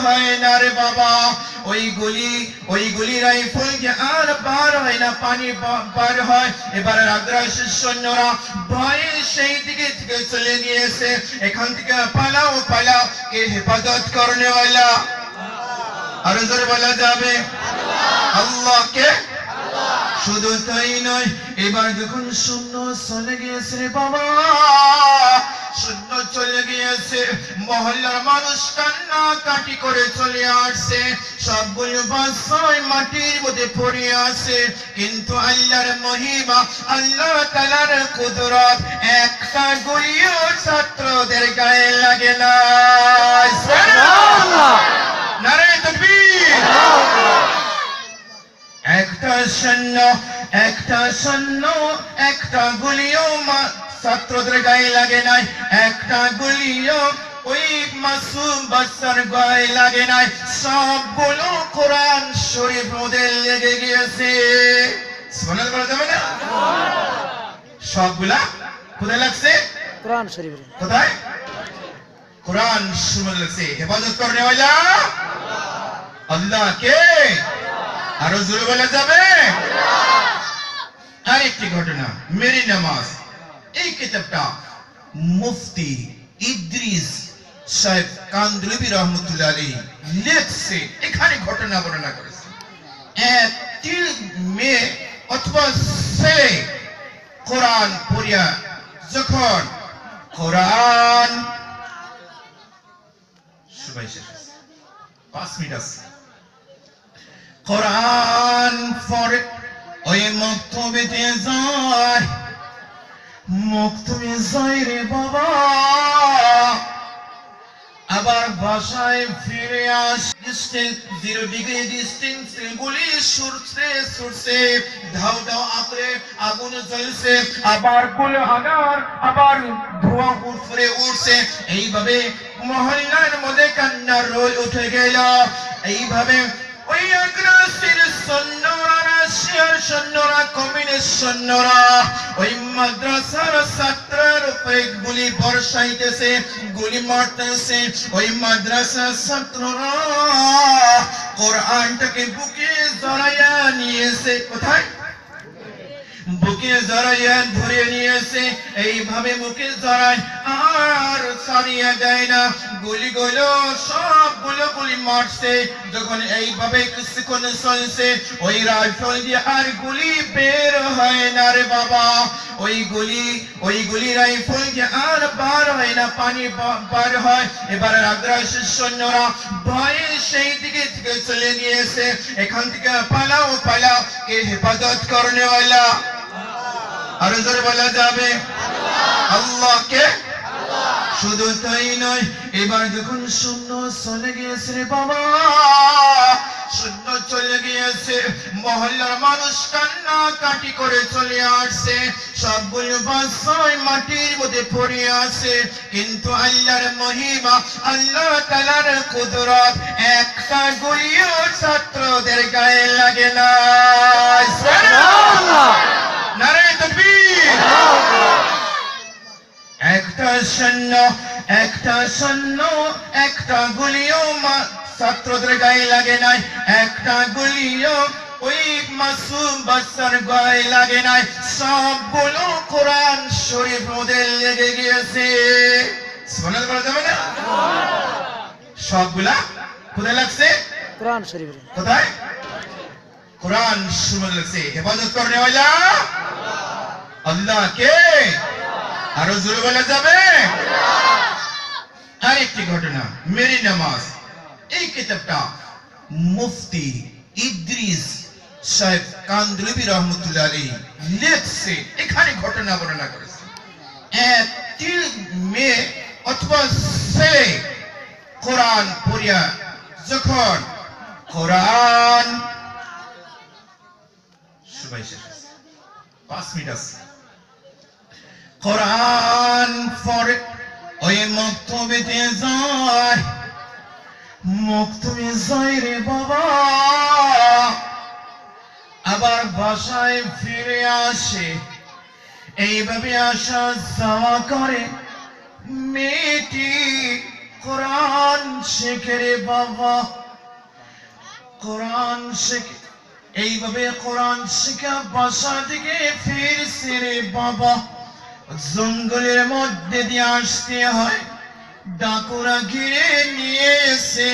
হয় না রে বাবা। ওই গুলি রাইফেল যে আর পার হয় না, পানি পার হয়। এবার আগ্রাসী সৈন্যরা ভয়ে সেই দিকে থেকে চলে গিয়েছে। এখান থেকে পালাও পালাও, কে হেফাজত করনে ওয়ালা? আরো জোরে বলা যাবে আল্লাহ। কে? শুধু তাই নয়, এবার যখন শূন্য চলে গিয়েছে রে বাবা, শূন্য চলে গিয়েছে, মহল্লার মানুষ কান্না কাটি করে চলে আসছে। সবগুলো বাসায় মাটির মধ্যে পড়ে আছে। কিন্তু আল্লাহর মহিমা, আল্লাহ তাআলার কুদরত, একটা গুলিও ছাত্রদের গায়ে লাগে না। সুবহানাল্লাহ, নারে তাকবীর। একটা সৈন্য একটা গুলিও ছাত্রদের গায়ে লাগে নাই। একটা গুলিও ওই মাসুম বাচ্চার গায়ে লাগে নাই। সবগুলো কোরআন শরীফ মধ্যে লেগে গিয়েছে। সুবহানাল্লাহ বলা যাবে না? সবগুলা কোথায় লাগছে? কোরআন শরীফ। কোথায়? কোরআন শরীফে লাগছে। হেফাজত করনে ওয়ালা আল্লাহ। কে? আরো জোরে বলা যাবে? আরেকটি ঘটনা, মেরি নামাজ। এই কিতাবটা মুফতি ইদ্রিস সাহেব কান্দ্রবী রহমতুল্লাহ আলাইহি লিখছে। এখানে ঘটনা বর্ণনা করেছে। একটি মেয়ে অথবা ছেলে কোরআন পড়িয়া যখন কোরআন সবাই শেষ 5 মিনিট আছে, কোরআন পড়ে ওই মক্তবেতে যায়। মক্তবে যায় রে বাবা, আবার বাসায় ফিরে আসে। 0 ডিগ্রি ডিস্টেন্স গুলি ছুটছে, ধাও ধাও আঁকড়ে আগুন জ্বলছে, আবার গুলহাগার, আবার ধোঁয়া উপরে উঠছে। এইভাবে মহল্লার মধ্যে কান্নার রোল উঠে গেল। এইভাবে ওই আগ্রাসীর সৈন্যরা, রাশিয়ার সৈন্যরা, কমিউনিস্ট সৈন্যরা ওই মাদ্রাসার ছাত্রের উপরে গুলি বর্ষাইতেছে, গুলি মারতেছে। ওই মাদ্রাসার ছাত্ররা কোরআনটাকে বুকে জড়াইয়া নিয়েছে। কোথায়? বুকে জড়াইয়া ধরে নিয়েছে। এইভাবে বুকে জড়ায় আর ছাড়িয়ে দেয় না। গুলিগুলো সবগুলো গুলি মারছে। যখন এইভাবে কিছুক্ষণ চলছে, ওই রাইফেল দিয়ে আর গুলি বের হয় না রে বাবা। ওই গুলি রাইফেল দিয়ে আর পার হয় না, পানি পার হয়। এবার আগ্রাসী সৈন্যরা ভয়ে সেই দিকে থেকে চলে গিয়েছে। এখান থেকে পালাও পালাও, কে হেফাজত করনে ওয়ালা? আরো জোরে বলা যাবে আল্লাহ। কে? শুধু তাই নয়, এবার যখন শূন্য চলে গিয়েছে রে বাবা, শূন্য চলে গিয়েছে, মহল্লার মানুষ কান্না কাটি করে চলে আসছে। সবগুলো বাসায় মাটির মধ্যে পড়ে আছে। কিন্তু আল্লাহর মহিমা, আল্লাহ তাআলার কুদরত, একটা গুলিও ছাত্রদের গায়ে লাগে না। সুবহানাল্লাহ, নারে তাকবীর। একটা সৈন্য একটা গুলিও ছাত্রদের গায়ে লাগে নাই। একটা গুলিও ওই মাসুম বাচ্চার গায়ে লাগে নাই। সবগুলো কোরআন শরীফ মধ্যে লেগে গিয়েছে। সুবহানাল্লাহ বলা যাবে না? সবগুলা কোথায় লাগছে? কোরআন শরীফ। কোথায়? কোরআন শরীফে লাগছে। হেফাজত করনে ওয়ালা আল্লাহ। কে? আরো জোরে বলা যাবে? আরেকটি ঘটনা, মেরি নামাজ। এই কিতাবটা মুফতি ইদ্রিস সাহেব কান্দ্রবী রহমতুল্লাহ আলাইহি লিখছে। এখানে ঘটনা বর্ণনা করেছে। একটি মেয়ে অথবা ছেলে কোরআন পড়িয়া যখন কোরআন সবাই শেষ 5 মিনিট আছে, কোরআন পড়ে ওই মক্তবেতে যায়। মক্তবে যায় রে বাবা, আবার বাসায় ফিরে আসে। এইভাবে আসা যাওয়া করে। মেয়েটি কোরআন শেখে রে বাবা, কোরআন শেখে। এইভাবে কোরআন শিখা বাসা দিকে ফিরছে রে বাবা। জঙ্গলের মধ্যে দিয়ে আসতে হয়, ডাকুরা ঘিরে নিয়েছে।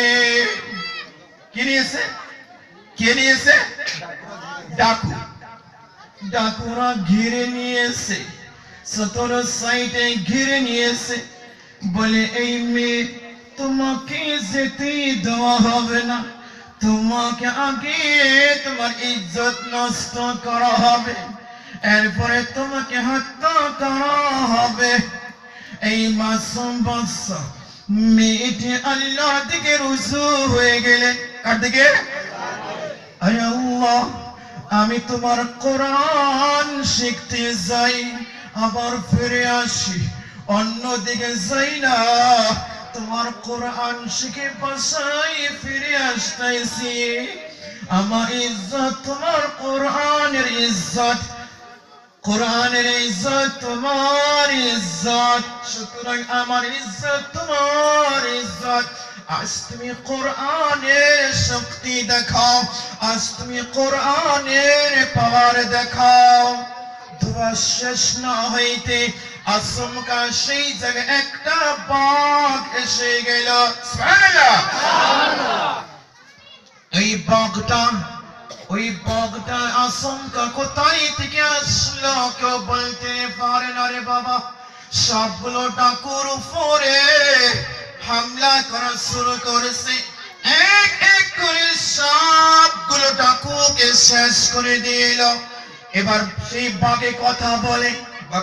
কি নিয়েছে? কে নিয়েছে? ডাকু। ডাকুরা ঘিরে নিয়েছে, 17 সাইডে ঘিরে নিয়েছে। বলে এই মেয়ে তোমাকে যেতে দেওয়া হবে না, তোমাকে আগে তোমার ইজ্জত নষ্ট করা হবে, এরপরে তোমাকে হত্যা করা হবে। এই মাসুম বাচ্চা মেয়েটি আল্লাহর দিকে রুজু হয়ে গেলেন। কার দিকে? আয় আল্লাহ, আমি তোমার কোরআন শিখতে যাই, আবার ফিরে আসি, অন্যদিকে যাই না। তোমার কোরআন শিখে বাসায় ফিরে আসতেছি। আমার ইজ্জত তোমার কোরআনের ইজ্জত, কোরআনের ইজ্জত তোমার ইজ্জত, সুতরাং আমার ইজ্জত তোমার ইজ্জত। আজ তুমি কোরআনের শক্তি দেখাও, আজ তুমি কোরআনের পাওয়ার দেখাও। দোয়া শেষ না হইতে আচমকা সেই জায়গায় একটা বাঘ এসে গেল। সুবহানাল্লাহ। ওই বাঘটা আচমকা কোথায় থেকে আসলো কেউ বলতে পারে না রে বাবা। সবগুলো ডাকুর উপরে হামলা করা শুরু করেছে, এক এক করে সবগুলো ডাকুকে শেষ করে দিল। এবার সেই বাঘে কথা বলে,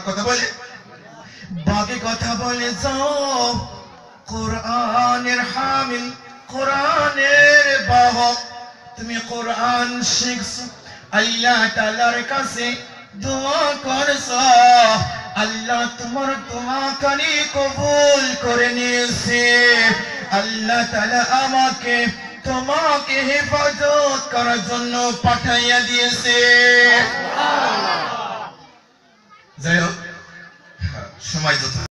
বাঘে কথা বলে, যাও কোরআনের হামিল, কোরআনের বাহক, তুমি কোরআন শিখছো, আল্লাহ তাআলার কাছে দোয়া করছো, আল্লাহ তোমার দোয়া কানে কবুল করে নিয়েছে। আল্লাহ তাআলা আমাকে তোমাকে হেফাজত করার জন্য পাঠাইয়া দিয়েছে। যাই হোক, সময় যত